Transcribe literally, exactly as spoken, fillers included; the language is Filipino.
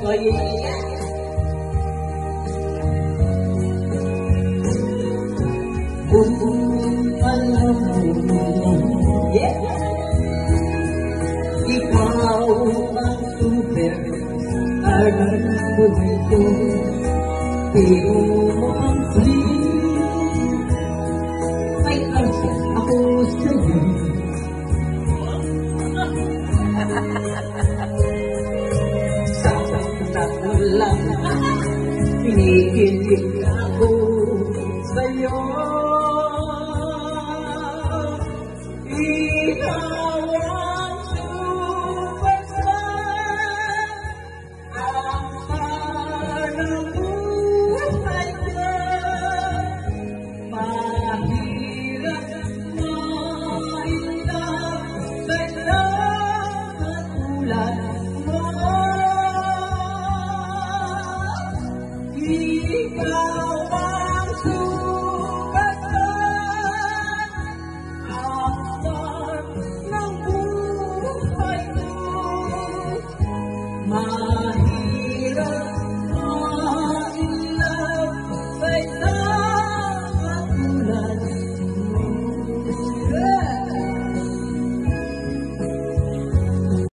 Oh yeah. Kung alam mo, yeah, ikaw ang super ang buhay ko, pero mo ang free ay asa ako sa'yo. Sa taon lang pinikilig ako sa'yo. Ikaw ang superstar, ang parang buhay ko. Mahirap ma-inlove sa isang katulad mo. Ikaw ang superstar, ang star ng buhay ko. Mahirap ma-inlove sa isang